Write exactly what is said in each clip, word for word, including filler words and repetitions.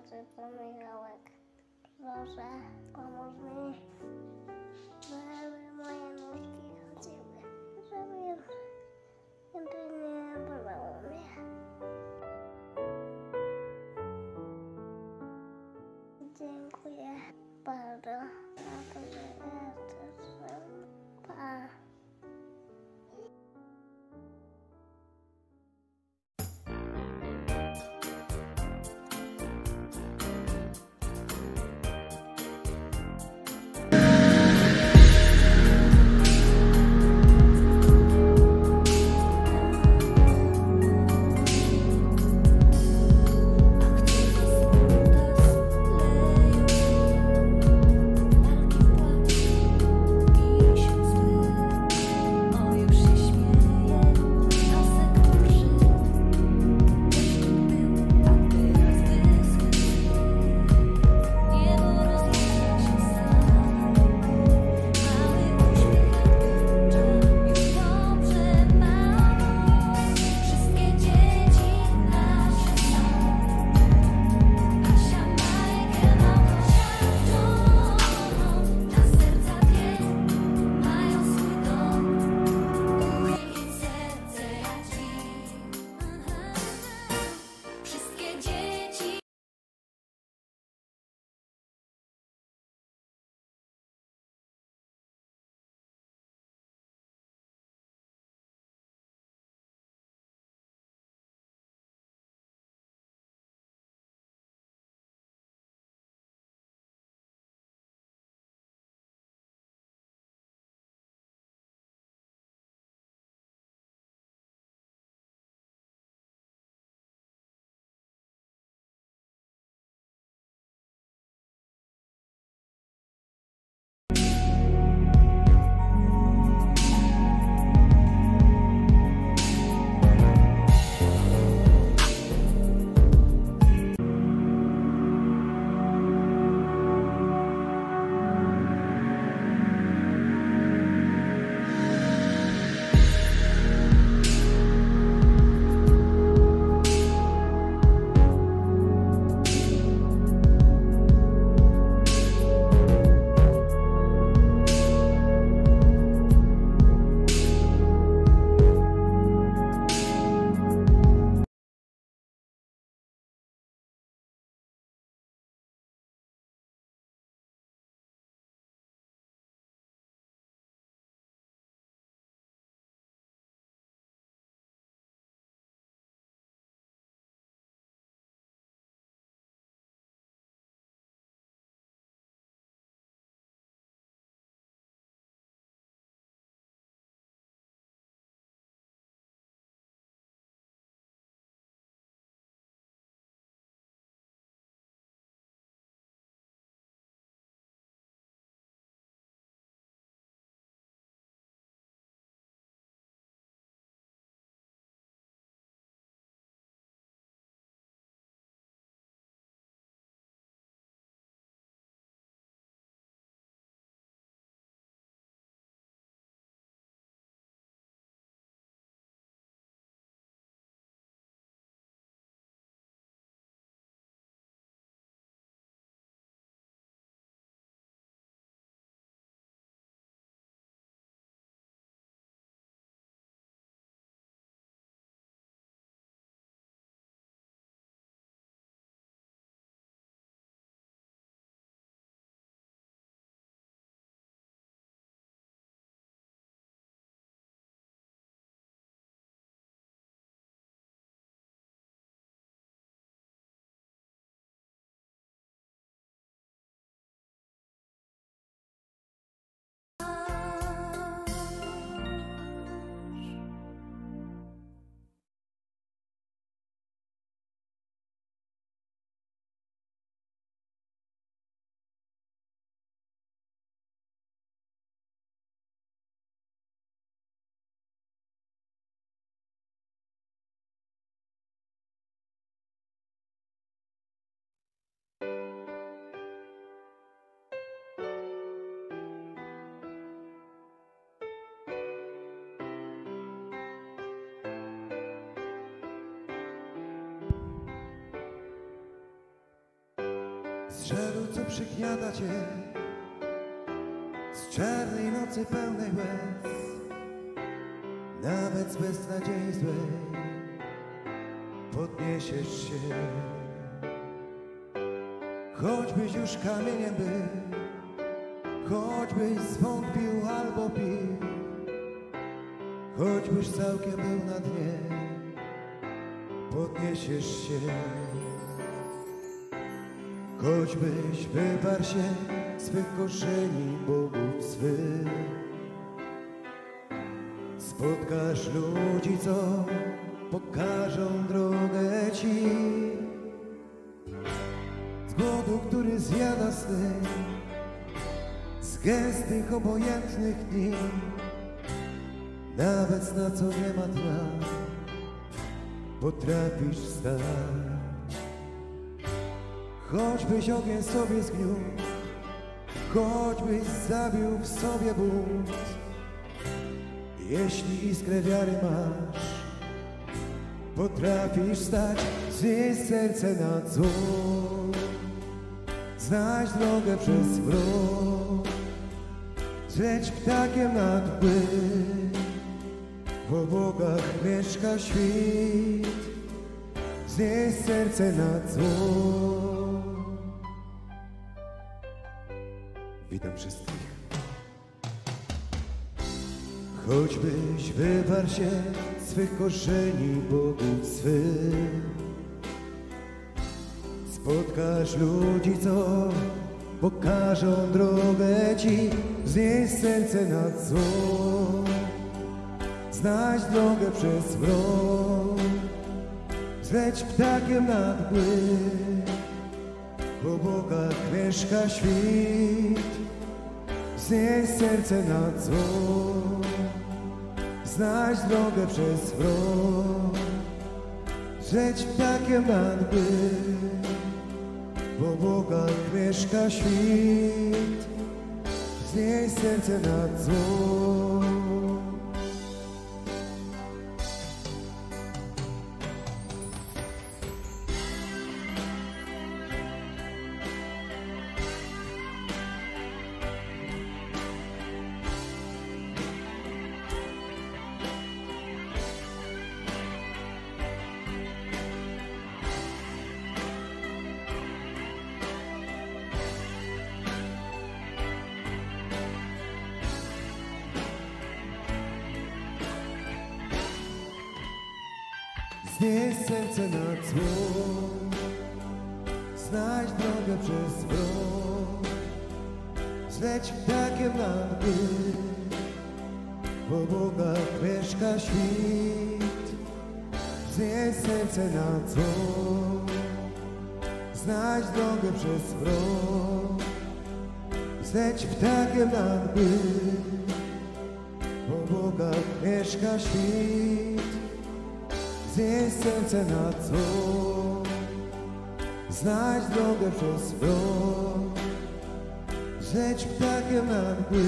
pomagałek. Proszę, pomóż mi, żeby moje nóżki chodziły, żeby żeby nie bolało mnie. Dziękuję bardzo za to, że jesteś. Pa. z żalu, co przygniata cię, z czarnej nocy pełnej łez, nawet z beznadziei złej podniesiesz się. Choćbyś już kamieniem był, choćbyś zwątpił albo pił, choćbyś całkiem był na dnie, podniesiesz się. Choćbyś wyparł się swych korzeni, bogów swych, spotkasz ludzi, co pokażą drogę ci. Z głodu, który zjada sny, z gęstych, obojętnych dni, nawet na co nie ma dna, potrafisz wstać. Choćbyś ogień sobie zgniótł, choćbyś zabił w sobie bunt, jeśli iskrę wiary masz, potrafisz stać. Znieś serce nad zło, znajdź drogę przez mrok, zleć ptakiem nad mgły, w obłokach mieszka świt. Znieś serce nad zło. Witam wszystkich. Choćbyś wyparł się swych korzeni, bogów swych, spotkasz ludzi, co pokażą drogę ci. Znieś serce nad zło, znajdź drogę przez mrok, zleć ptakiem nad mgły, w obłokach mieszka świt. Znieś serce nad zło, znajdź drogę przez mrok, zleć ptakiem nad mgły, w obłokach mieszka świt. Znieś serce nad zło. Znieś serce nad zło, znajdź drogę przez mrok, zleć ptakiem nad mgły, w obłokach mieszka świt. Znieś serce nad zło, znajdź drogę przez mrok, zleć ptakiem nad mgły, w obłokach mieszka świt. Znieś serce nad zło, znajdź drogę przez mrok, zleć ptakiem nad mgły,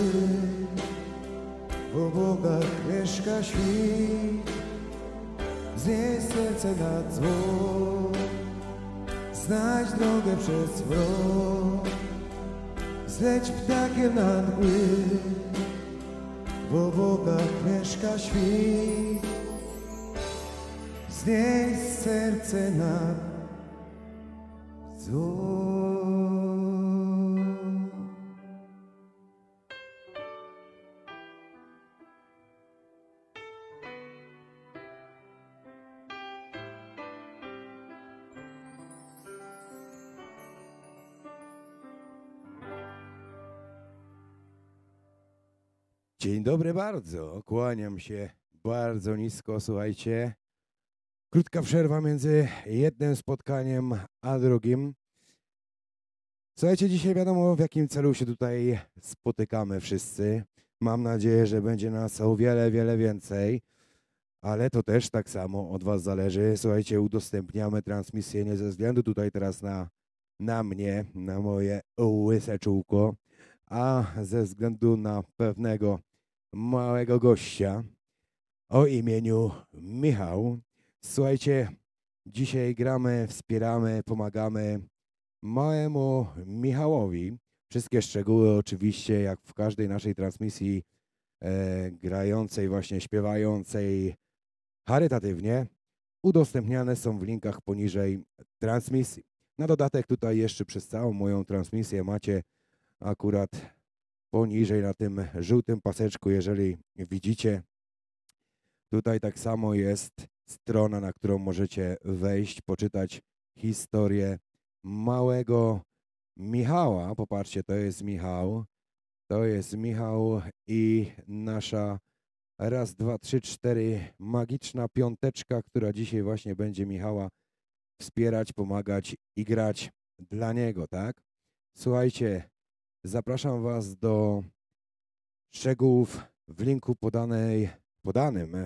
w obłokach mieszka świt. Znieś serce nad zło, znajdź drogę przez mrok, zleć ptakiem nad mgły, w obłokach mieszka świt. Znieś serce nad zło. Dzień dobry bardzo, kłaniam się bardzo nisko, słuchajcie. Krótka przerwa między jednym spotkaniem a drugim. Słuchajcie, dzisiaj wiadomo, w jakim celu się tutaj spotykamy wszyscy. Mam nadzieję, że będzie nas o wiele, wiele więcej, ale to też tak samo od was zależy. Słuchajcie, udostępniamy transmisję nie ze względu tutaj teraz na, na mnie, na moje łyse czółko, a ze względu na pewnego małego gościa o imieniu Michał. Słuchajcie, dzisiaj gramy, wspieramy, pomagamy małemu Michałowi. Wszystkie szczegóły oczywiście, jak w każdej naszej transmisji e, grającej, właśnie śpiewającej charytatywnie, udostępniane są w linkach poniżej transmisji. Na dodatek tutaj jeszcze przez całą moją transmisję macie akurat poniżej na tym żółtym paseczku, jeżeli widzicie, tutaj tak samo jest strona, na którą możecie wejść, poczytać historię małego Michała. Popatrzcie, to jest Michał, to jest Michał i nasza raz, dwa, trzy, cztery magiczna piąteczka, która dzisiaj właśnie będzie Michała wspierać, pomagać i grać dla niego, tak? Słuchajcie, zapraszam Was do szczegółów w linku podanej, podanym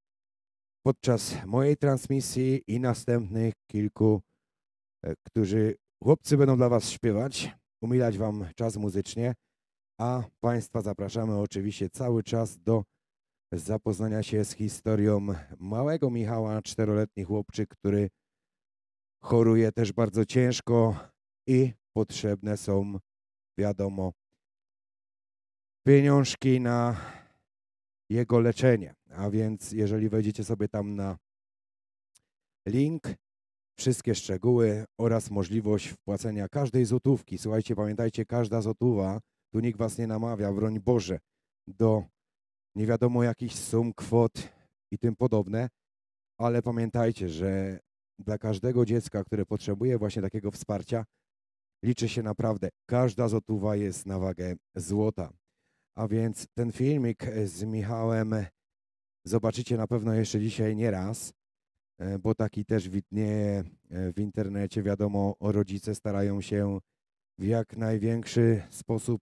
podczas mojej transmisji i następnych kilku, którzy chłopcy będą dla Was śpiewać, umilać Wam czas muzycznie, a Państwa zapraszamy oczywiście cały czas do zapoznania się z historią małego Michała, czteroletni chłopczyk, który choruje też bardzo ciężko i potrzebne są, wiadomo, pieniążki na jego leczenie. A więc jeżeli wejdziecie sobie tam na link, wszystkie szczegóły oraz możliwość wpłacenia każdej złotówki. Słuchajcie, pamiętajcie, każda złotówa, tu nikt Was nie namawia, broń Boże, do nie wiadomo jakichś sum, kwot i tym podobne, ale pamiętajcie, że dla każdego dziecka, które potrzebuje właśnie takiego wsparcia, liczy się naprawdę, każda złotówa jest na wagę złota. A więc ten filmik z Michałem zobaczycie na pewno jeszcze dzisiaj nie raz, bo taki też widnieje w internecie. Wiadomo, rodzice starają się w jak największy sposób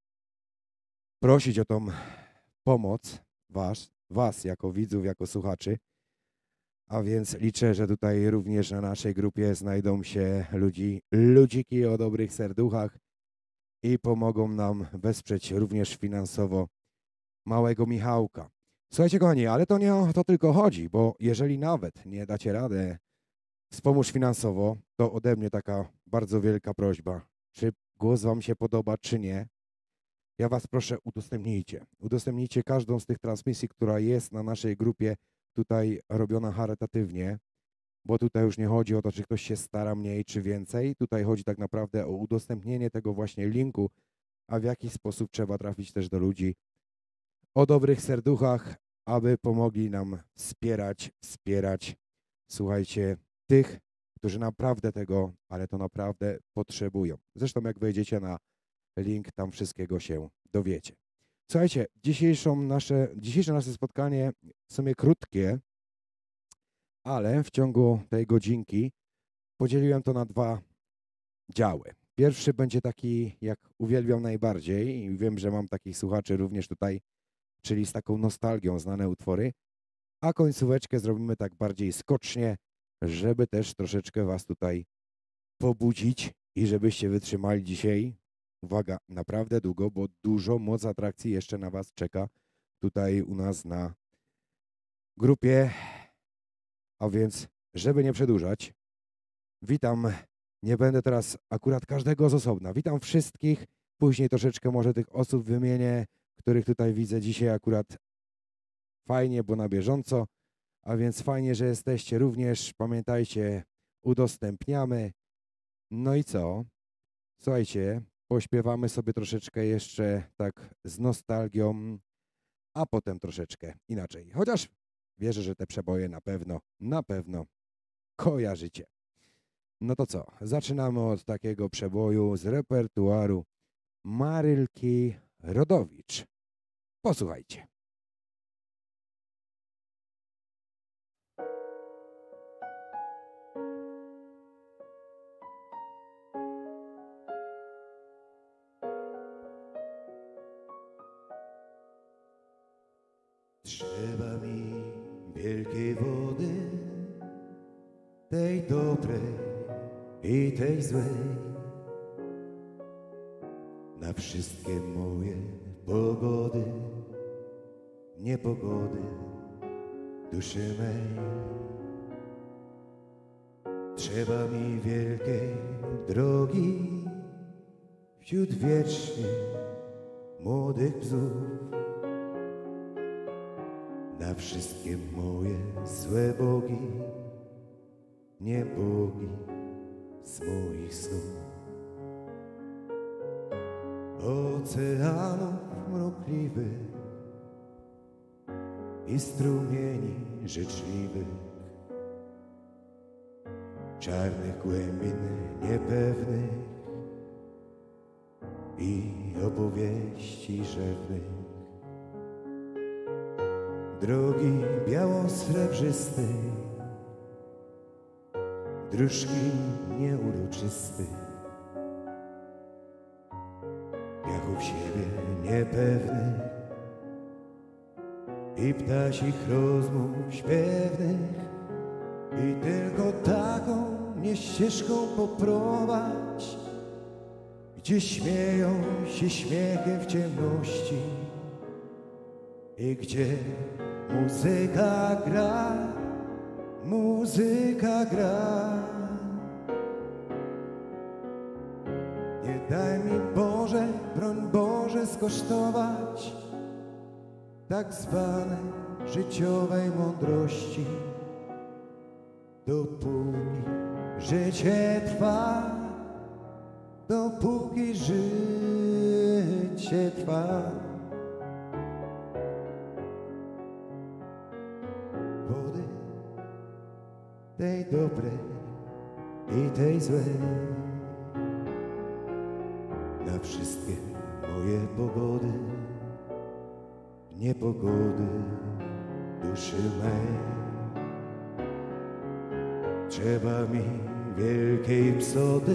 prosić o tą pomoc was, was jako widzów, jako słuchaczy. A więc liczę, że tutaj również na naszej grupie znajdą się ludzi, ludziki o dobrych serduchach i pomogą nam wesprzeć również finansowo małego Michałka. Słuchajcie, kochani, ale to nie o to tylko chodzi, bo jeżeli nawet nie dacie radę wspomóż finansowo, to ode mnie taka bardzo wielka prośba. Czy głos Wam się podoba, czy nie? Ja Was proszę, udostępnijcie. Udostępnijcie każdą z tych transmisji, która jest na naszej grupie tutaj robiona charytatywnie, bo tutaj już nie chodzi o to, czy ktoś się stara mniej, czy więcej. Tutaj chodzi tak naprawdę o udostępnienie tego właśnie linku, a w jaki sposób trzeba trafić też do ludzi o dobrych serduchach, aby pomogli nam wspierać, wspierać, słuchajcie, tych, którzy naprawdę tego, ale to naprawdę potrzebują. Zresztą jak wejdziecie na link, tam wszystkiego się dowiecie. Słuchajcie, dzisiejszą nasze, dzisiejsze nasze spotkanie w sumie krótkie, ale w ciągu tej godzinki podzieliłem to na dwa działy. Pierwszy będzie taki, jak uwielbiam najbardziej i wiem, że mam takich słuchaczy również tutaj, czyli z taką nostalgią znane utwory, a końcóweczkę zrobimy tak bardziej skocznie, żeby też troszeczkę Was tutaj pobudzić i żebyście wytrzymali dzisiaj, uwaga, naprawdę długo, bo dużo moc atrakcji jeszcze na Was czeka tutaj u nas na grupie, a więc żeby nie przedłużać, witam, nie będę teraz akurat każdego z osobna, witam wszystkich, później troszeczkę może tych osób wymienię, których tutaj widzę dzisiaj akurat fajnie, bo na bieżąco, a więc fajnie, że jesteście również, pamiętajcie, udostępniamy. No i co? Słuchajcie, pośpiewamy sobie troszeczkę jeszcze tak z nostalgią, a potem troszeczkę inaczej. Chociaż wierzę, że te przeboje na pewno, na pewno kojarzycie. No to co? Zaczynamy od takiego przeboju z repertuaru Marylki Rodowicz. Posłuchajcie. Trzeba mi wielkiej wody, tej dobrej i tej złej, na wszystkie moje pogody, niepogody duszy mej. Trzeba mi wielkiej drogi wśród wiecznie młodych bzów. Na wszystkie moje złe bogi, nie bogi z moich snów. Oceanów mrukliwych i strumieni życzliwych, czarnych głębin niepewnych i opowieści rzewnych. Drogi biało-srebrzystej, dróżki nieuroczystych, piachów siebie niepewnych i ptasich rozmów śpiewnych. I tylko taką mnie ścieżką poprowadź, gdzie śmieją się śmiechy w ciemności i gdzie muzyka gra, muzyka gra. Nie daj mi Boże, broń Boże, skosztować tak zwanej życiowej mądrości, dopóki życie trwa, dopóki życie trwa. Wody tej dobrej i tej złej, na wszystkie moje pogody, niepogody duszy mej. Trzeba mi wielkiej psoty,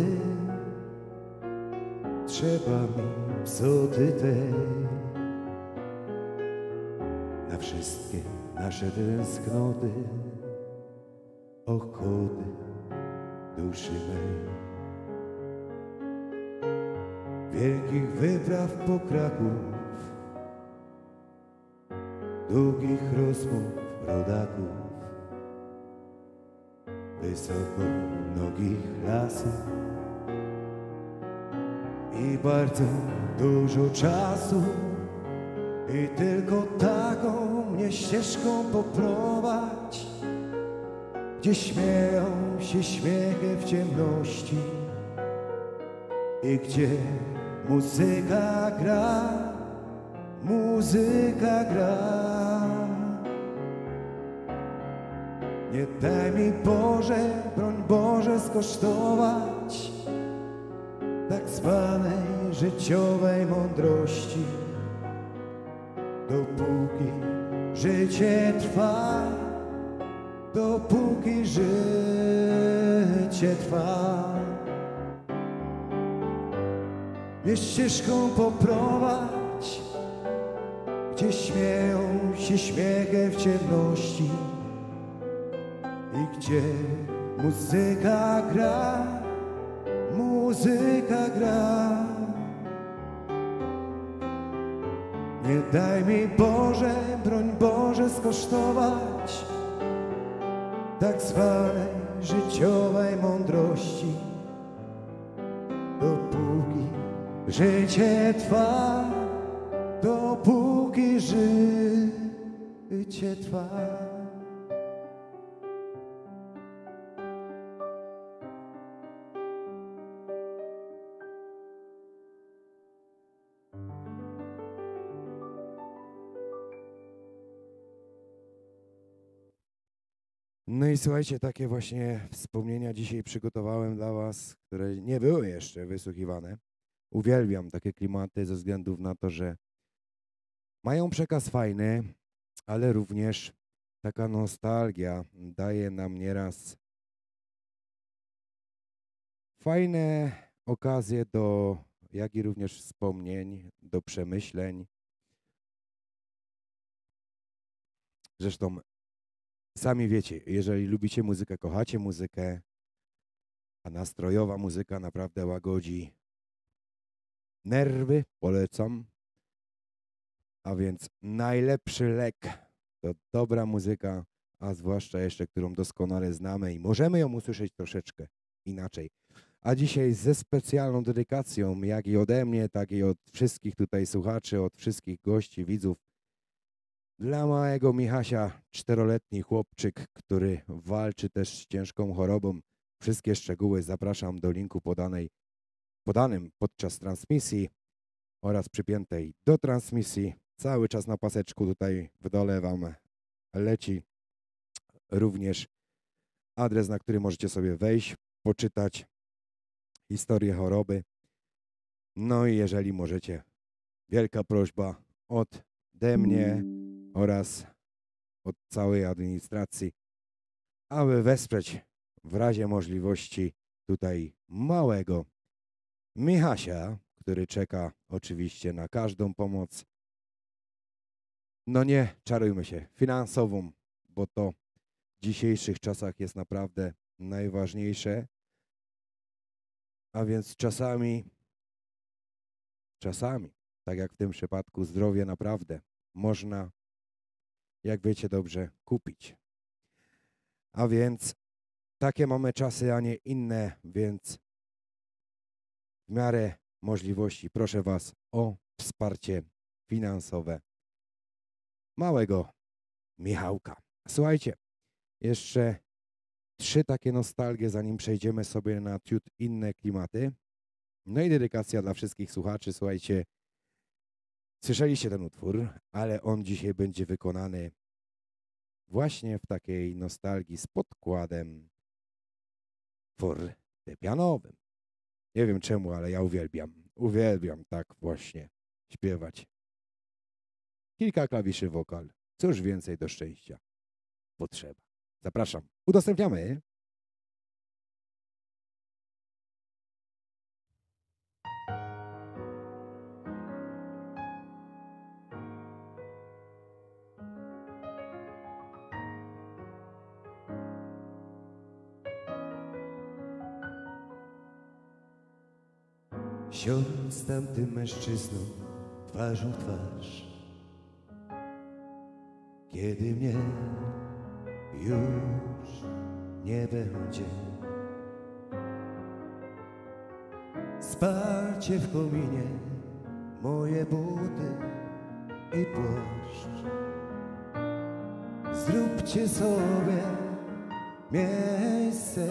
trzeba mi psoty tej, na wszystkie nasze tęsknoty, ochoty duszy mej. Wielkich wypraw po Kraków, długich rozmów rodaków, wysoko nogich lasów i bardzo dużo czasu. I tylko taką mnie ścieżką poprowadź, gdzie śmieją się śmiechy w ciemności i gdzie muzyka gra, muzyka gra. Nie daj mi Boże, broń Boże, skosztować tak zwanej życiowej mądrości, dopóki życie trwa, dopóki życie trwa. Mnie ścieżką poprowadź, gdzie śmieją się śmiechy w ciemności i gdzie muzyka gra, muzyka gra. Nie daj mi Boże, broń Boże, skosztować tak zwanej życiowej mądrości, dopóki życie trwa, dopóki życie trwa. No i słuchajcie, takie właśnie wspomnienia dzisiaj przygotowałem dla was, które nie były jeszcze wysłuchiwane. Uwielbiam takie klimaty ze względu na to, że mają przekaz fajny, ale również taka nostalgia daje nam nieraz fajne okazje do, jak i również wspomnień, do przemyśleń. Zresztą sami wiecie, jeżeli lubicie muzykę, kochacie muzykę, a nastrojowa muzyka naprawdę łagodzi nerwy, polecam. A więc najlepszy lek to dobra muzyka, a zwłaszcza jeszcze, którą doskonale znamy i możemy ją usłyszeć troszeczkę inaczej. A dzisiaj ze specjalną dedykacją, jak i ode mnie, tak i od wszystkich tutaj słuchaczy, od wszystkich gości, widzów, dla małego Michasia, czteroletni chłopczyk, który walczy też z ciężką chorobą. Wszystkie szczegóły zapraszam do linku podanej, podanym podczas transmisji oraz przypiętej do transmisji. Cały czas na paseczku tutaj w dole Wam leci również adres, na który możecie sobie wejść, poczytać historię choroby. No i jeżeli możecie, wielka prośba ode mnie oraz od całej administracji, aby wesprzeć w razie możliwości tutaj małego Michasia, który czeka oczywiście na każdą pomoc. No nie czarujmy się, finansową, bo to w dzisiejszych czasach jest naprawdę najważniejsze. A więc czasami, czasami, tak jak w tym przypadku, zdrowie naprawdę można, jak wiecie dobrze, kupić. A więc takie mamy czasy, a nie inne, więc w miarę możliwości proszę Was o wsparcie finansowe małego Michałka. Słuchajcie, jeszcze trzy takie nostalgie, zanim przejdziemy sobie na ciut inne klimaty. No i dedykacja dla wszystkich słuchaczy. Słuchajcie, słyszeliście ten utwór, ale on dzisiaj będzie wykonany właśnie w takiej nostalgii z podkładem fortepianowym. Nie wiem czemu, ale ja uwielbiam, uwielbiam tak właśnie śpiewać. Kilka klawiszy wokal. Cóż więcej do szczęścia potrzeba. Zapraszam. Udostępniamy. Siądź z tamtym mężczyzną twarzą w twarz, kiedy mnie już nie będzie. Spalcie w kominie moje buty i płaszcz. Zróbcie sobie miejsce,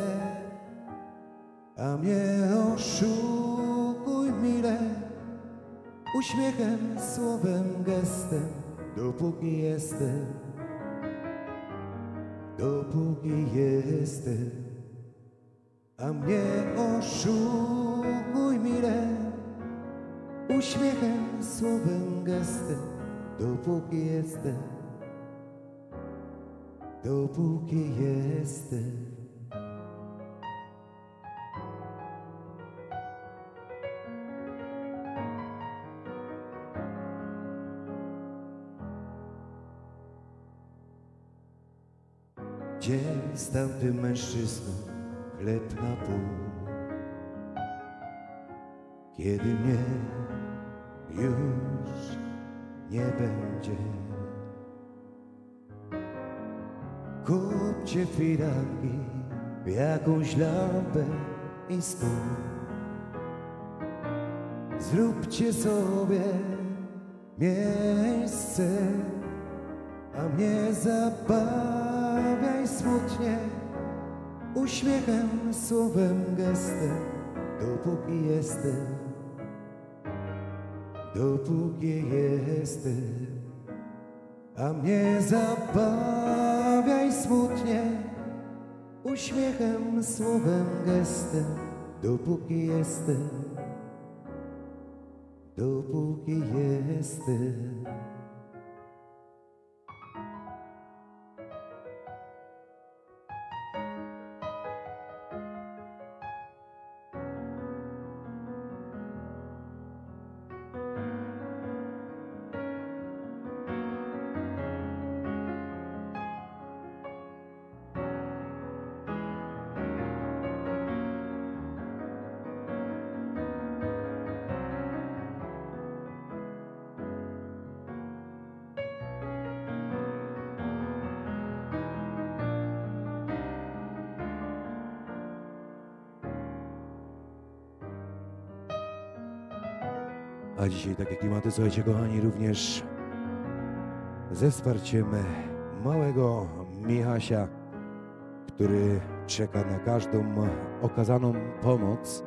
a mnie oszukuj mile, uśmiechem, słowem, gestem, dopóki jestem, dopóki jestem. A mnie oszukuj mile, uśmiechem, słowem, gestem, dopóki jestem, dopóki jestem. Dzień z tamtym mężczyzną, chleb na pół, kiedy mnie już nie będzie. Kupcie firanki, jakąś lampę i stół. Zróbcie sobie miejsce, a mnie zabawiaj smutnie, uśmiechem, słowem, gestem, dopóki jestem, dopóki jestem. A mnie zabawiaj smutnie, uśmiechem, słowem, gestem, dopóki jestem, dopóki jestem. A dzisiaj takie klimaty, słuchajcie kochani, również ze wsparciem małego Michasia, który czeka na każdą okazaną pomoc.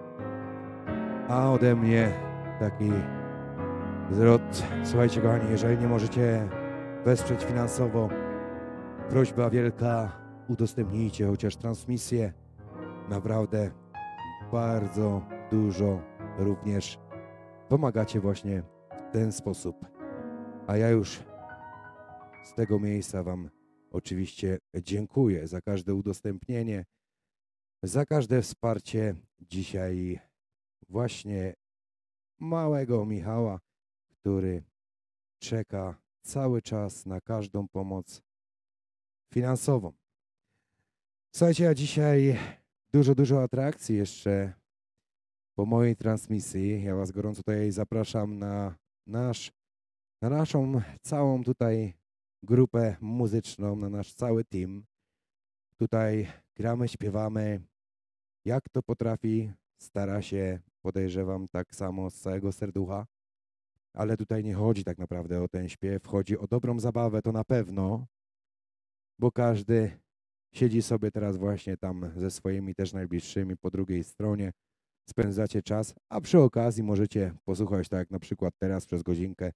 A ode mnie taki zwrot. Słuchajcie kochani, jeżeli nie możecie wesprzeć finansowo, prośba wielka, udostępnijcie chociaż transmisję. Naprawdę bardzo dużo również pomagacie właśnie w ten sposób. A ja już z tego miejsca Wam oczywiście dziękuję za każde udostępnienie, za każde wsparcie dzisiaj właśnie małego Michała, który czeka cały czas na każdą pomoc finansową. Słuchajcie, a dzisiaj dużo, dużo atrakcji jeszcze po mojej transmisji. Ja Was gorąco tutaj zapraszam na, nasz, na naszą całą tutaj grupę muzyczną, na nasz cały team. Tutaj gramy, śpiewamy, jak to potrafi, stara się, podejrzewam, tak samo z całego serducha. Ale tutaj nie chodzi tak naprawdę o ten śpiew, chodzi o dobrą zabawę, to na pewno, bo każdy siedzi sobie teraz właśnie tam ze swoimi też najbliższymi po drugiej stronie, spędzacie czas, a przy okazji możecie posłuchać, tak jak na przykład teraz przez godzinkę,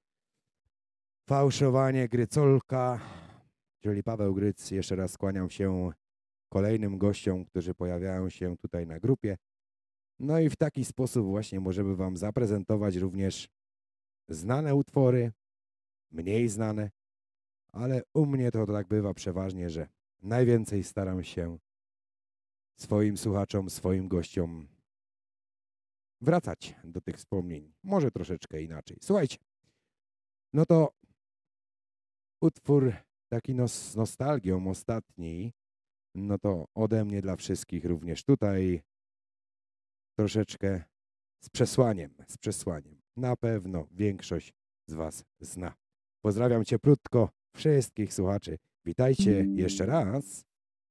fałszowanie Grycolka, czyli Paweł Gryc. Jeszcze raz skłaniam się kolejnym gościom, którzy pojawiają się tutaj na grupie. No i w taki sposób właśnie możemy Wam zaprezentować również znane utwory, mniej znane, ale u mnie to tak bywa przeważnie, że najwięcej staram się swoim słuchaczom, swoim gościom wracać do tych wspomnień. Może troszeczkę inaczej. Słuchajcie, no to utwór taki no, z nostalgią ostatni, no to ode mnie dla wszystkich również tutaj troszeczkę z przesłaniem, z przesłaniem. Na pewno większość z Was zna. Pozdrawiam cieplutko wszystkich słuchaczy. Witajcie jeszcze raz.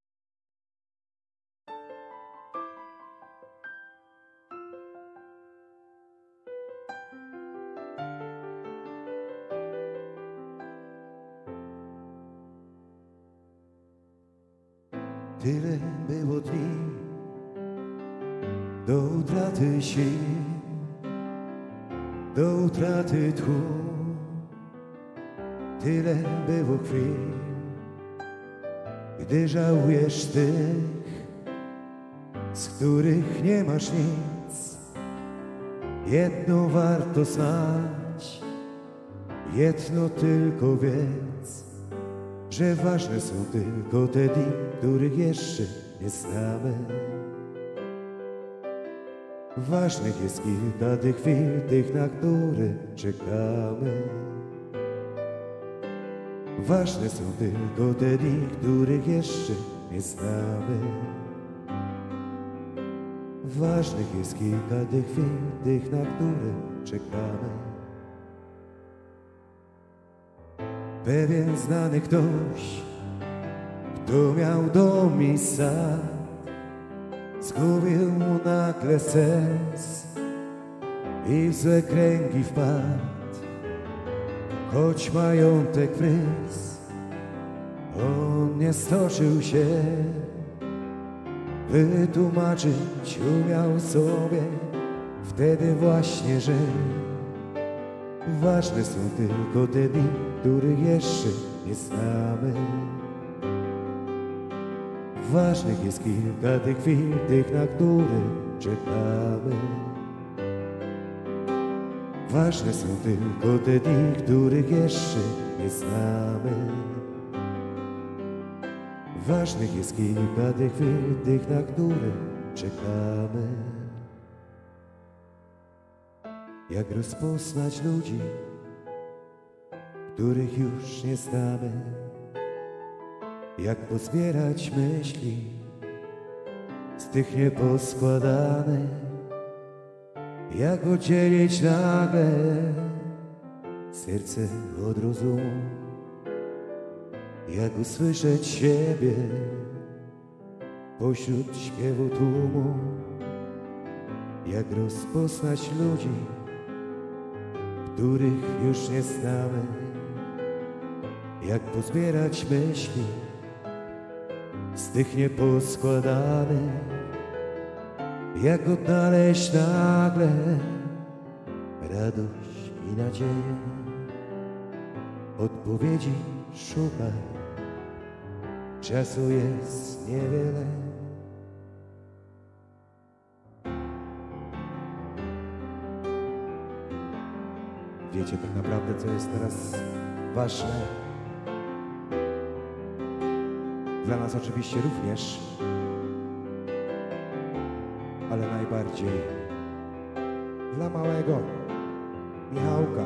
Tyle było dni do utraty sił, do utraty tchu. Tyle było chwil, gdy żałujesz tych, z których nie masz nic. Jedno warto znać, jedno tylko wiedz, że ważne są tylko te dni, których jeszcze nie znamy. Ważnych jest kilka tych chwil, tych, na które czekamy. Ważne są tylko te dni, których jeszcze nie znamy. Ważnych jest kilka tych chwil, tych, na które czekamy. Pewien znany ktoś, kto miał dom i sad, zgubił mu nagle sens i w złe kręgi wpadł. Choć majątek wryzł, on nie stoczył się, wytłumaczyć umiał sobie wtedy właśnie, że ważne są tylko te dni, których jeszcze nie znamy. Ważnych jest kilka tych chwil, tych, na które czekamy. Ważne są tylko te dni, których jeszcze nie znamy. Ważnych jest kilka tych chwil, tych, na które czekamy. Jak rozpoznać ludzi, których już nie znamy? Jak pozbierać myśli z tych nieposkładanych? Jak oddzielić nagle serce od rozumu? Jak usłyszeć siebie pośród śpiewu tłumu? Jak rozpoznać ludzi, których już nie znamy, jak pozbierać myśli z tych nieposkładanych, jak odnaleźć nagle radość i nadzieję. Odpowiedzi szukaj, czasu jest niewiele. Wiecie tak naprawdę, co jest teraz ważne? Dla nas oczywiście również, ale najbardziej dla małego Michałka.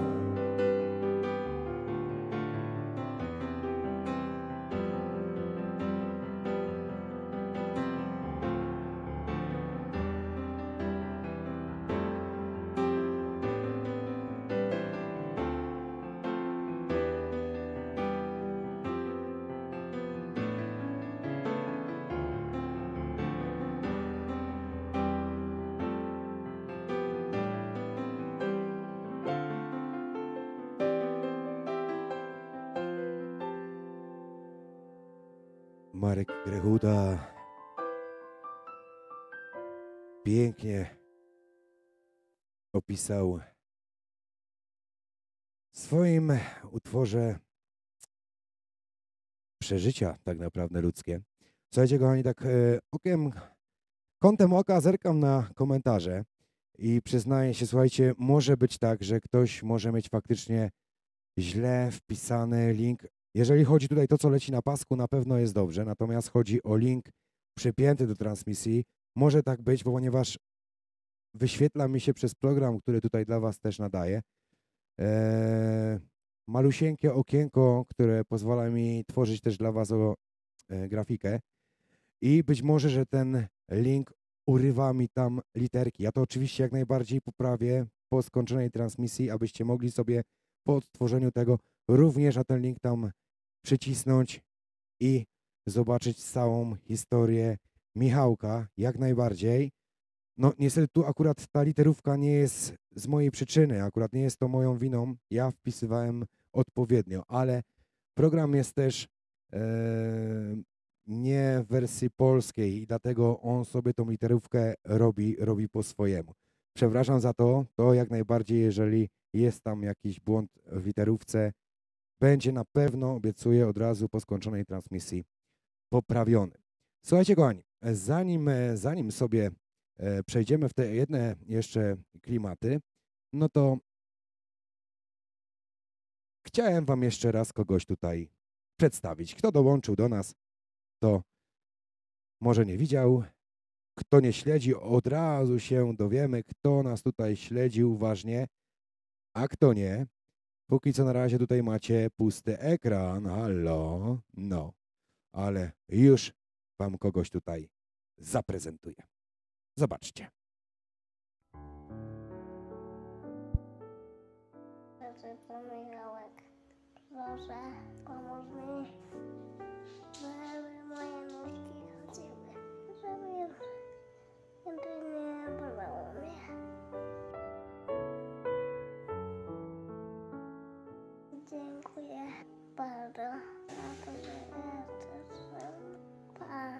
Marek Grechuta pięknie opisał w swoim utworze przeżycia tak naprawdę ludzkie. Słuchajcie, kochani, tak e, okiem, kątem oka zerkam na komentarze i przyznaję się, słuchajcie, może być tak, że ktoś może mieć faktycznie źle wpisany link. Jeżeli chodzi tutaj to, co leci na pasku, na pewno jest dobrze, natomiast chodzi o link przypięty do transmisji. Może tak być, ponieważ wyświetla mi się przez program, który tutaj dla Was też nadaje, e, malusieńkie okienko, które pozwala mi tworzyć też dla Was o, e, grafikę i być może, że ten link urywa mi tam literki. Ja to oczywiście jak najbardziej poprawię po skończonej transmisji, abyście mogli sobie po odtworzeniu tego również na ten link tam przycisnąć i zobaczyć całą historię Michałka, jak najbardziej. No niestety tu akurat ta literówka nie jest z mojej przyczyny, akurat nie jest to moją winą, ja wpisywałem odpowiednio, ale program jest też e, nie w wersji polskiej i dlatego on sobie tą literówkę robi, robi po swojemu. Przepraszam za to, to jak najbardziej, jeżeli jest tam jakiś błąd w literówce, będzie na pewno, obiecuję od razu po skończonej transmisji, poprawiony. Słuchajcie, kochani, zanim, zanim sobie e, przejdziemy w te jedne jeszcze klimaty, no to chciałem Wam jeszcze raz kogoś tutaj przedstawić. Kto dołączył do nas, to może nie widział. Kto nie śledzi, od razu się dowiemy, kto nas tutaj śledzi uważnie, a kto nie. Póki co na razie tutaj macie pusty ekran, halo, no, ale już Wam kogoś tutaj zaprezentuję. Zobaczcie. Nazywa Michałek. Proszę, pomóż mi, żeby moje nóżki chodziły, żeby kiedy nie bolało mnie. Dziękuję bardzo za to, że jesteś. Pa.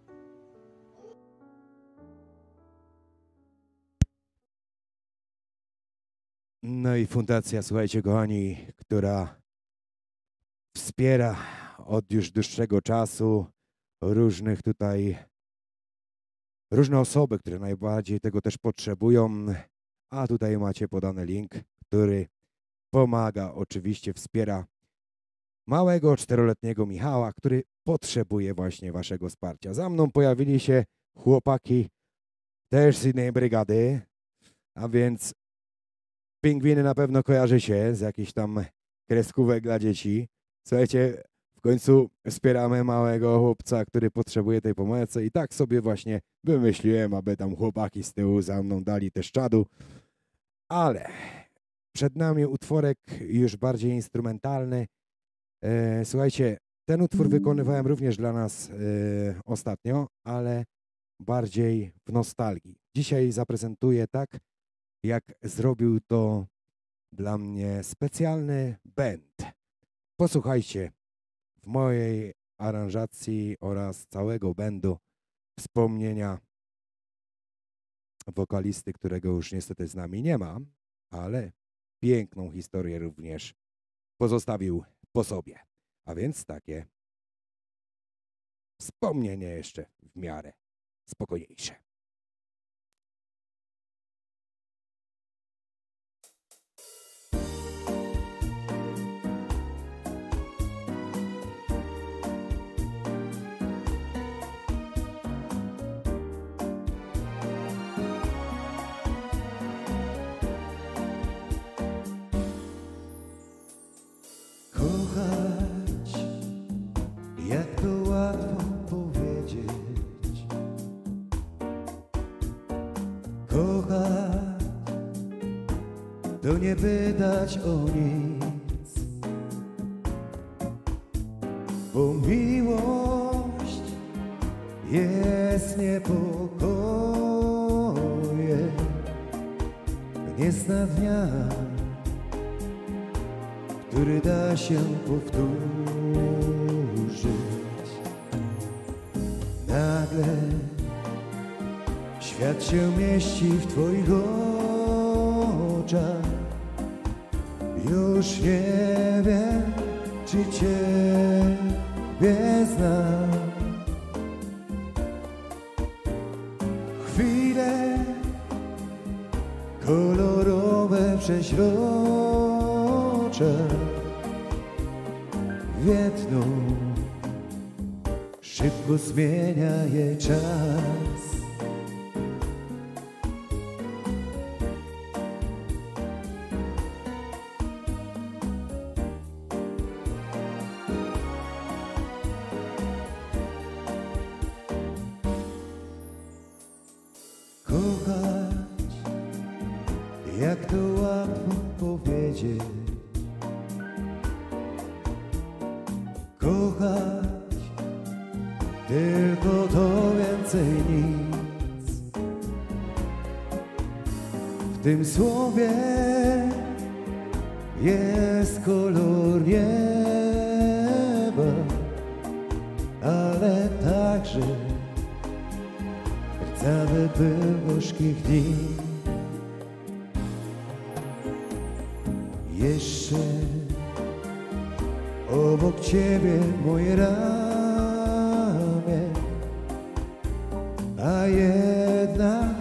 No i fundacja, słuchajcie, kochani, która wspiera od już dłuższego czasu różnych tutaj, różne osoby, które najbardziej tego też potrzebują, a tutaj macie podany link, który pomaga, oczywiście wspiera małego czteroletniego Michała, który potrzebuje właśnie waszego wsparcia. Za mną pojawili się chłopaki też z innej brygady, a więc pingwiny na pewno kojarzy się z jakichś tam kreskówek dla dzieci. Słuchajcie, w końcu wspieramy małego chłopca, który potrzebuje tej pomocy i tak sobie właśnie wymyśliłem, aby tam chłopaki z tyłu za mną dali też czadu. Ale przed nami utworek już bardziej instrumentalny. E, słuchajcie, ten utwór wykonywałem również dla nas e, ostatnio, ale bardziej w nostalgii. Dzisiaj zaprezentuję tak, jak zrobił to dla mnie specjalny band. Posłuchajcie w mojej aranżacji oraz całego bandu wspomnienia wokalisty, którego już niestety z nami nie ma, ale piękną historię również pozostawił po sobie. A więc takie wspomnienie jeszcze w miarę spokojniejsze. Kochać, jak to łatwo powiedzieć. Kochać, to nie pytać o nic, bo miłość jest niepokojem, nie zna dnia, który da się powtórzyć. Nagle świat się mieści w twoich oczach. Już nie wiem, czy ciebie znam. Chwile kolorowe przeźrocze wietną, szybko zmienia je czas. Kochać, jak to łatwo powiedzieć. Kochać, tylko to więcej nic. W tym słowie jest kolor nieba, ale także rdzawy pył gorzkich dni. Jeszcze obok ciebie moje ramię, a jednak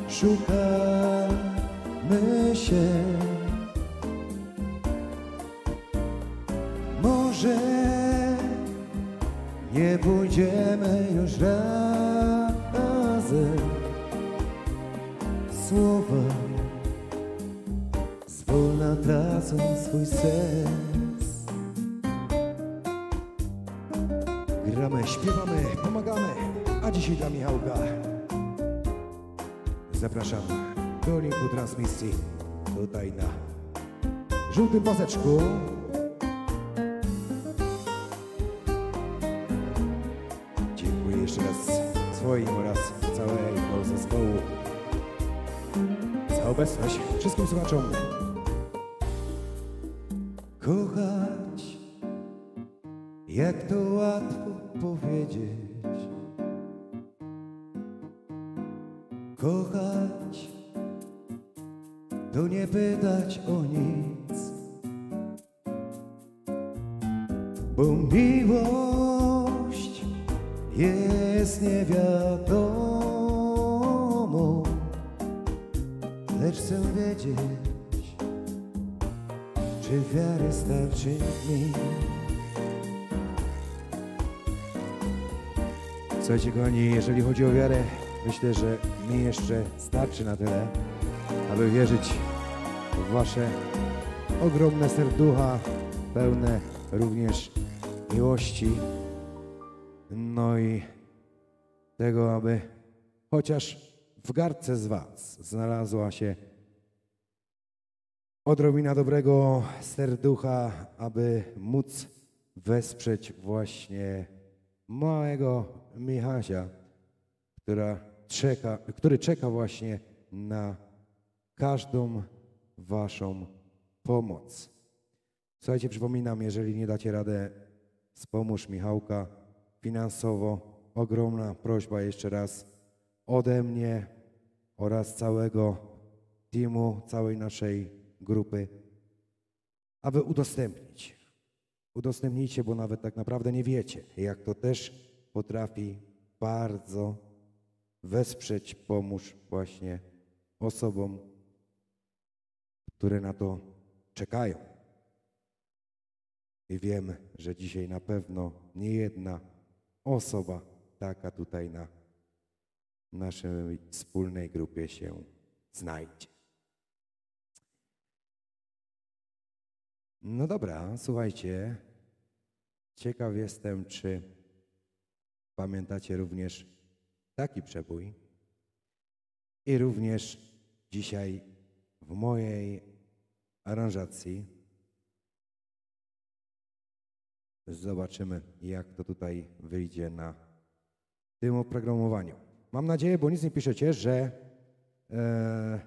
szukamy się. Może nie pójdziemy już razem. Słowa zwolna tracą swój sens. Gramy, śpiewamy, pomagamy, a dzisiaj dla Michałka zapraszam do linku transmisji tutaj na żółtym paseczku. Dziękuję jeszcze raz swoim oraz całego zespołu za obecność, wszystkim słuchaczom. Kochać, jak to łatwo powiedzieć. Kochać, to nie pytać o nic, bo miłość jest niewiadomą, lecz chcę wiedzieć, czy wiary starczy mi. Słuchajcie kochani, jeżeli chodzi o wiarę, myślę, że mi jeszcze starczy na tyle, aby wierzyć w wasze ogromne serducha, pełne również miłości, no i tego, aby chociaż w garstce z was znalazła się odrobina dobrego serducha, aby móc wesprzeć właśnie małego Michasia, która czeka, który czeka właśnie na każdą waszą pomoc. Słuchajcie, przypominam, jeżeli nie dacie radę, wspomóż Michałka finansowo. Ogromna prośba jeszcze raz ode mnie oraz całego teamu, całej naszej grupy, aby udostępnić. Udostępnijcie, bo nawet tak naprawdę nie wiecie, jak to też potrafi bardzo wesprzeć, pomóż właśnie osobom, które na to czekają. I wiem, że dzisiaj na pewno nie jedna osoba taka tutaj na naszej wspólnej grupie się znajdzie. No dobra, słuchajcie, ciekaw jestem, czy pamiętacie również taki przebój i również dzisiaj w mojej aranżacji zobaczymy, jak to tutaj wyjdzie na tym oprogramowaniu. Mam nadzieję, bo nic nie piszecie, że e,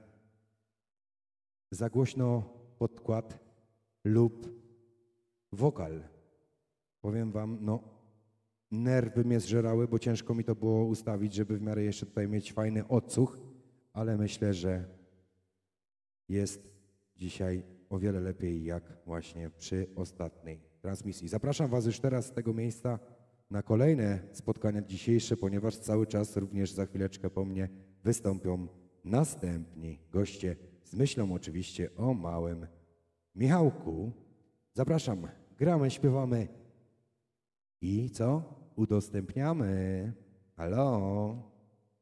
za głośno podkład lub wokal. Powiem wam, no nerwy mnie zżerały, bo ciężko mi to było ustawić, żeby w miarę jeszcze tutaj mieć fajny odsłuch, ale myślę, że jest dzisiaj o wiele lepiej jak właśnie przy ostatniej transmisji. Zapraszam was już teraz z tego miejsca na kolejne spotkania dzisiejsze, ponieważ cały czas również za chwileczkę po mnie wystąpią następni goście z myślą oczywiście o małym Michałku. Zapraszam, gramy, śpiewamy i co? Udostępniamy. Halo?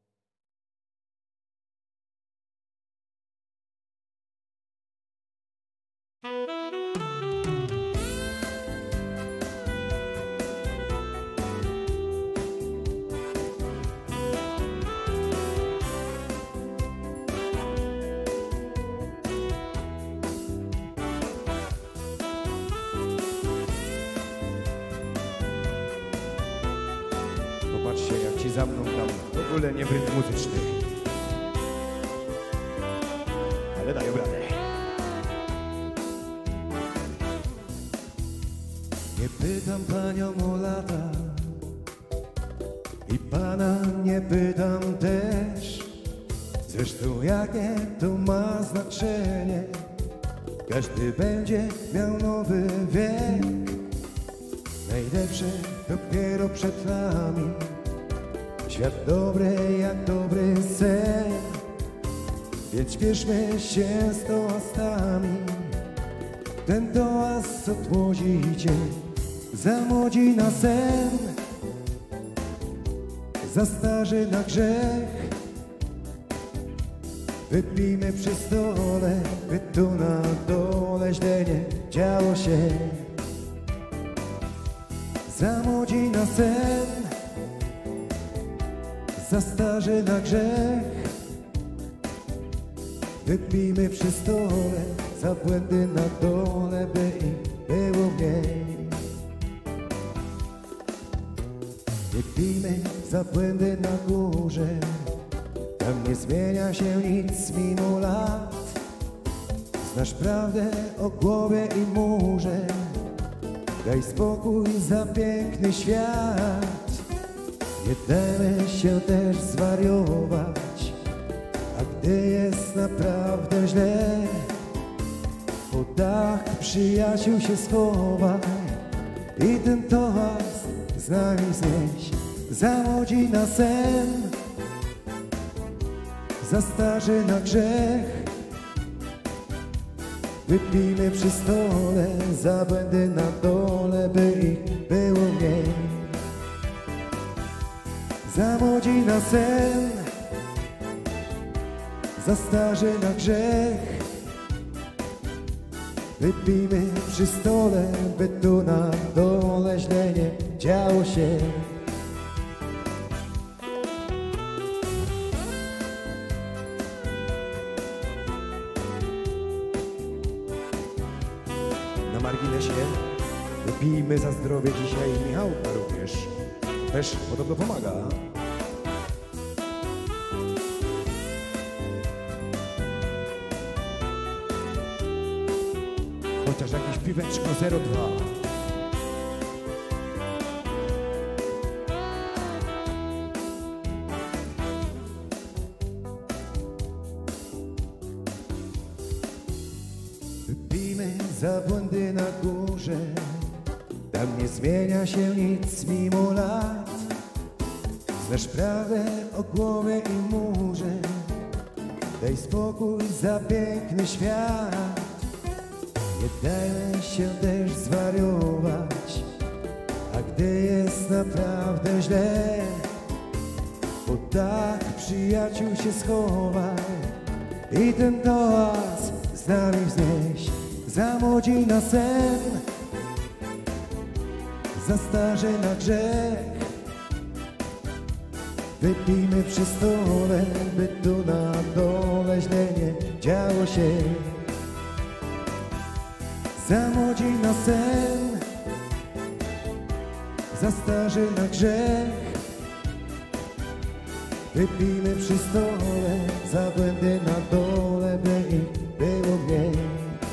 Popatrzcie, jak ci za mną tam w ogóle nie w rytm muzyczny. Ale dają radę. Nie pytam panią o lata i pana nie pytam też. Zresztą jakie to ma znaczenie? Każdy będzie miał nowy wiek. Najlepsze dopiero przed nami. Świat dobry jak dobry sen. Więc śpieszmy się z toastami. Ten toast odmłodzicie, za młodzi na sen, za starzy na grzech. Wypijmy przy stole, by tu na dole źle nie działo się. Za młodzi na sen, za starzy na grzech. Wypijmy przy stole, za błędy na dole, by ich było mniej. Nie pijmy za błędy na górze, tam nie zmienia się nic mimo lat. Znasz prawdę o głowie i murze, daj spokój za piękny świat. Nie dajmy się też zwariować, a gdy jest naprawdę źle, pod dach przyjaciół się schowaj i ten toast z nami znieś. Za młodzi na sen, za starzy na grzech. Wypijmy przy stole, za błędy na dole, by ich było mniej. Za młodzi na sen, za starzy na grzech. Wypijmy przy stole, by tu na dole źle nie działo się. Na marginesie wypijmy za zdrowie dzisiaj Michałka również. Też podobno pomaga. chociaż jakieś piweczko zero dwa. Wypijmy za błędy na górze, tam nie zmienia się nic mimo lat. Znasz prawdę o głowie i murze, daj spokój za piękny świat. Nie dajmy się też zwariować, a gdy jest naprawdę źle, pod dach przyjaciół się schowaj i ten toast z nami wznieś. Za młodzi na sen, za starzy na grzech. Wypijmy przy stole, by tu na dole źle nie działo się. Za młodzi na sen, za starzy na grzech. Wypijmy przy stole, za błędy na dole, by ich było mniej.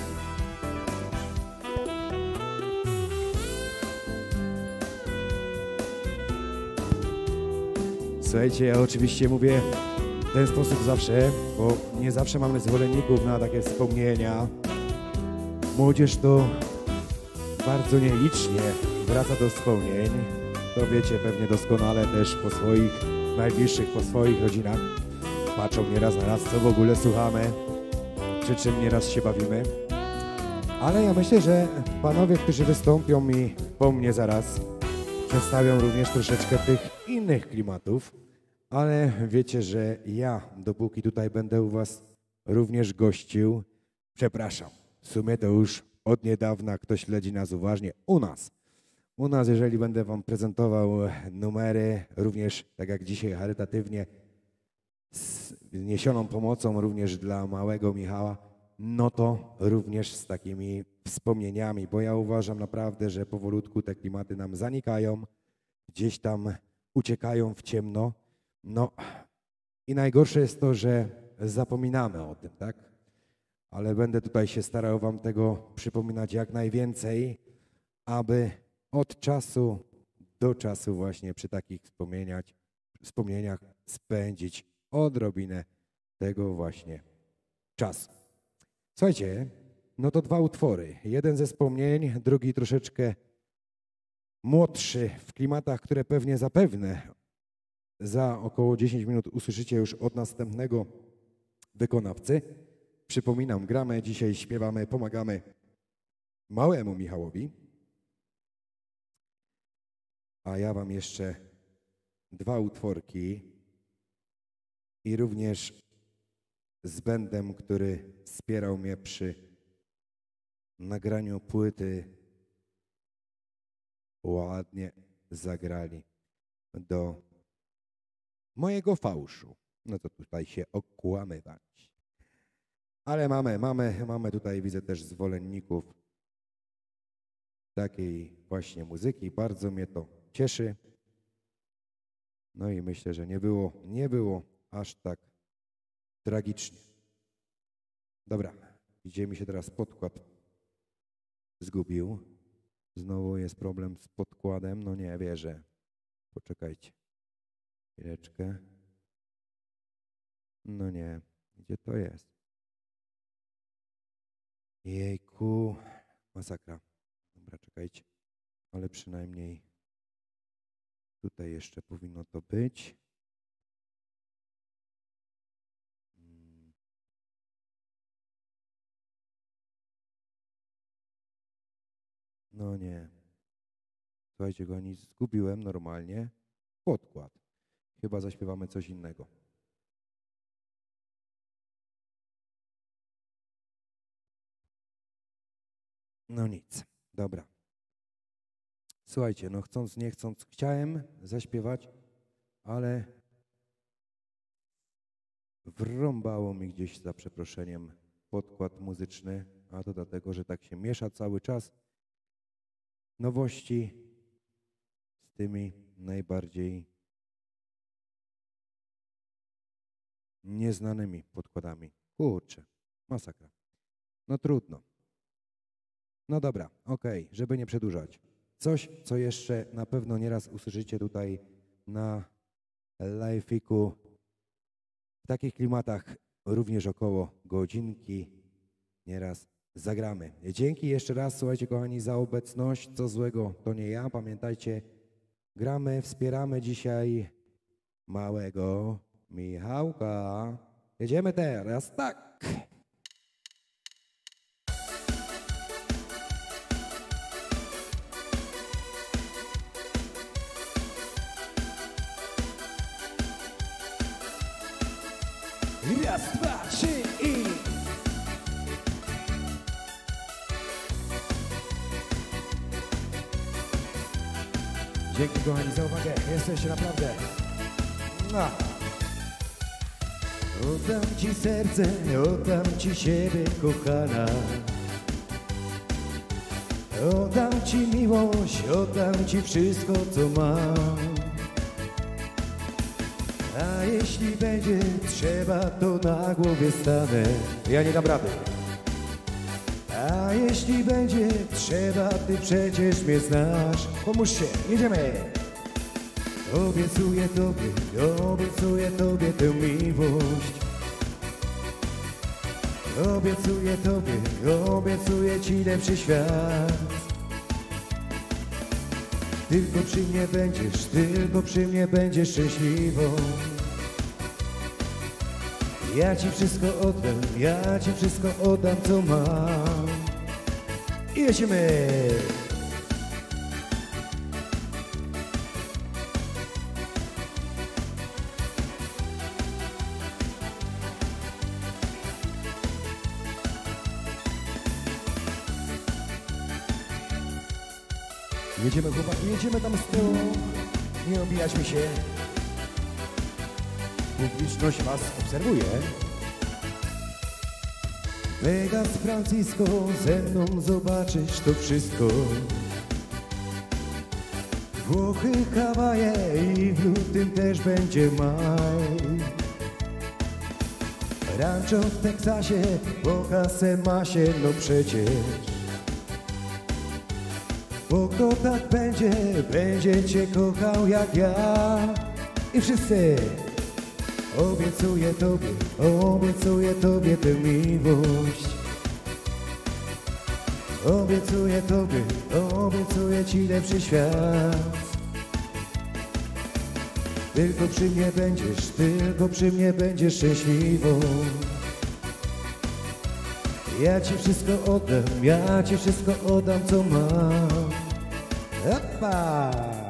Słuchajcie, ja oczywiście mówię w ten sposób zawsze, bo nie zawsze mamy zwolenników na takie wspomnienia. Młodzież to bardzo nielicznie wraca do wspomnień. To wiecie pewnie doskonale też po swoich najbliższych, po swoich rodzinach. Patrzą nieraz na raz, co w ogóle słuchamy, przy czym nieraz się bawimy. Ale ja myślę, że panowie, którzy wystąpią mi po mnie zaraz, przedstawią również troszeczkę tych innych klimatów. Ale wiecie, że ja, dopóki tutaj będę u was również gościł, przepraszam, w sumie to już od niedawna ktoś śledzi nas uważnie, u nas. U nas, jeżeli będę wam prezentował numery, również tak jak dzisiaj charytatywnie, z niesioną pomocą również dla małego Michała, no to również z takimi wspomnieniami, bo ja uważam naprawdę, że powolutku te klimaty nam zanikają, gdzieś tam uciekają w ciemno. No i najgorsze jest to, że zapominamy o tym, tak? Ale będę tutaj się starał wam tego przypominać jak najwięcej, aby od czasu do czasu właśnie przy takich wspomnieniach, wspomnieniach spędzić odrobinę tego właśnie czasu. Słuchajcie, no to dwa utwory. Jeden ze wspomnień, drugi troszeczkę młodszy w klimatach, które pewnie zapewne za około dziesięć minut usłyszycie już od następnego wykonawcy. Przypominam, gramy dzisiaj, śpiewamy, pomagamy małemu Michałowi. A ja wam jeszcze dwa utworki i również z bandem, który wspierał mnie przy nagraniu płyty, ładnie zagrali do mojego fałszu. No to tutaj się okłamywać. Ale mamy, mamy, mamy tutaj, widzę też zwolenników takiej właśnie muzyki. Bardzo mnie to cieszy. No i myślę, że nie było, nie było aż tak tragicznie. Dobra, idzie mi się teraz podkład zgubił. Znowu jest problem z podkładem. No nie wierzę. Poczekajcie. Chwileczkę. No nie. Gdzie to jest? Jejku. Masakra. Dobra, czekajcie. Ale przynajmniej tutaj jeszcze powinno to być. No nie. Słuchajcie, go nic zgubiłem normalnie. Podkład. Chyba zaśpiewamy coś innego. No nic. Dobra. Słuchajcie, no chcąc, nie chcąc, chciałem zaśpiewać, ale wrąbało mi gdzieś, za przeproszeniem, podkład muzyczny, a to dlatego, że tak się miesza cały czas nowości z tymi najbardziej nieznanymi podkładami. Kurczę, masakra. No trudno. No dobra, okej, żeby nie przedłużać. Coś, co jeszcze na pewno nieraz usłyszycie tutaj na live'iku. W takich klimatach również około godzinki nieraz zagramy. Dzięki jeszcze raz, słuchajcie kochani, za obecność. Co złego to nie ja. Pamiętajcie, gramy, wspieramy dzisiaj małego Michałka. Jedziemy teraz, tak. Raz, dwa, trzy i... Dzięki kochani za uwagę, jesteście naprawdę... No. Oddam ci serce, oddam ci siebie, kochana. Oddam ci miłość, oddam ci wszystko, co mam. A jeśli będzie trzeba, to na głowie stanę. Ja nie dam rady. A jeśli będzie trzeba, ty przecież mnie znasz. Pomóżcie, jedziemy. Obiecuję tobie, obiecuję tobie tę miłość. Obiecuję tobie, obiecuję ci lepszy świat. Tylko przy mnie będziesz, tylko przy mnie będziesz szczęśliwą. Ja ci wszystko oddam, ja ci wszystko oddam, co mam. I lecimy! Jedziemy chłopaki, jedziemy tam z tyłu. Nie obijać mi się. Publiczność was obserwuje. Vegas, Francisco, ze mną zobaczysz to wszystko. Włochy, Hawaje i w lutym też będzie maj. Rancho w Teksasie, po kasę ma się, no przecież. Bo kto tak będzie, będzie cię kochał jak ja. I wszyscy. Obiecuję tobie, obiecuję tobie tę miłość. Obiecuję tobie, obiecuję ci lepszy świat. Tylko przy mnie będziesz, tylko przy mnie będziesz szczęśliwą. Ja ci wszystko oddam, ja ci wszystko oddam, co mam. Opa!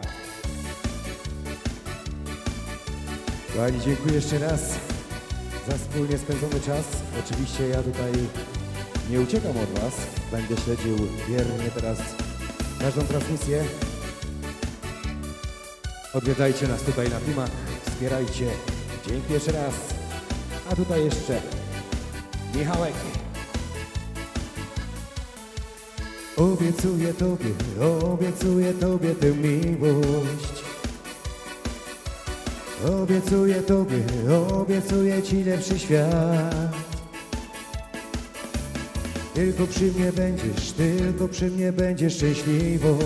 Kochani, dziękuję jeszcze raz za wspólnie spędzony czas. Oczywiście ja tutaj nie uciekam od was. Będę śledził wiernie teraz każdą transmisję. Odwiedzajcie nas tutaj na filmach, wspierajcie. Dzięki jeszcze raz. A tutaj jeszcze Michałek. Obiecuję tobie, obiecuję tobie tę miłość. Obiecuję tobie, obiecuję ci lepszy świat. Tylko przy mnie będziesz, tylko przy mnie będziesz szczęśliwą.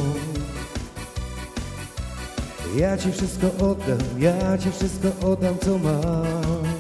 Ja ci wszystko oddam, ja ci wszystko oddam, co mam.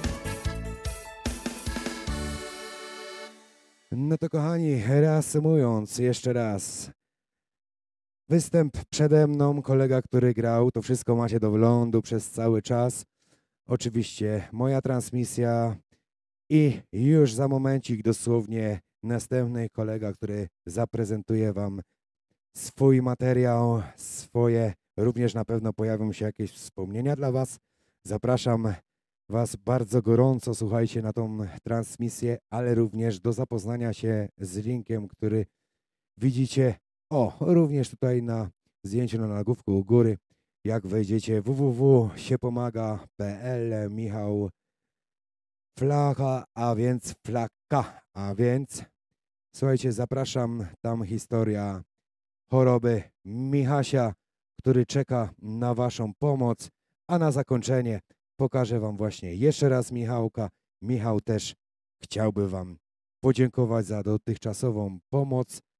No to kochani, reasumując jeszcze raz. Występ przede mną, kolega, który grał, to wszystko macie do wglądu przez cały czas. Oczywiście moja transmisja i już za momencik dosłownie następny kolega, który zaprezentuje wam swój materiał, swoje, również na pewno pojawią się jakieś wspomnienia dla was. Zapraszam was bardzo gorąco, słuchajcie, na tą transmisję, ale również do zapoznania się z linkiem, który widzicie, o, również tutaj na zdjęciu na nagłówku u góry. Jak wejdziecie w w w kropka siepomaga kropka p l, Michał Flacha, a więc Flaka, a więc słuchajcie, zapraszam, tam historia choroby Michasia, który czeka na waszą pomoc, a na zakończenie pokażę wam właśnie jeszcze raz Michałka. Michał też chciałby wam podziękować za dotychczasową pomoc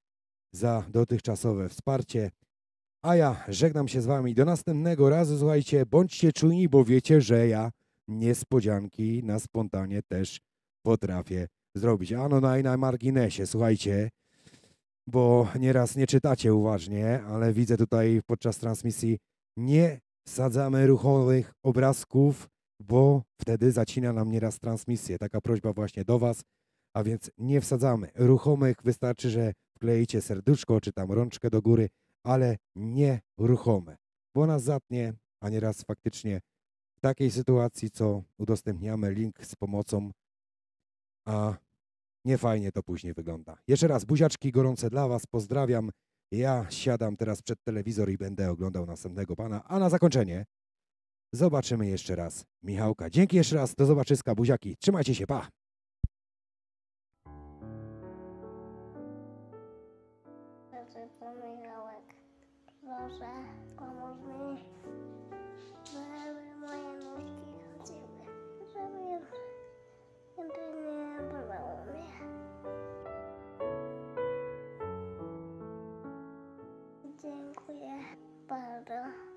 za dotychczasowe wsparcie. A ja żegnam się z wami do następnego razu. Słuchajcie, bądźcie czujni, bo wiecie, że ja niespodzianki na spontanie też potrafię zrobić. Ano na, na marginesie, słuchajcie, bo nieraz nie czytacie uważnie, ale widzę tutaj podczas transmisji, nie wsadzamy ruchomych obrazków, bo wtedy zacina nam nieraz transmisję. Taka prośba właśnie do was, a więc nie wsadzamy ruchomych, wystarczy, że wkleicie serduszko czy tam rączkę do góry, ale nie ruchome, bo nas zatnie, a nieraz faktycznie w takiej sytuacji, co udostępniamy link z pomocą, a nie fajnie to później wygląda. Jeszcze raz buziaczki gorące dla was, pozdrawiam. Ja siadam teraz przed telewizor i będę oglądał następnego pana, a na zakończenie zobaczymy jeszcze raz Michałka. Dzięki jeszcze raz, do zobaczyska, buziaki, trzymajcie się, pa! Pan Michałek, proszę, pomóż mi, żeby moje nóżki chodziły, żeby żeby nie bolało mnie. Dziękuję bardzo.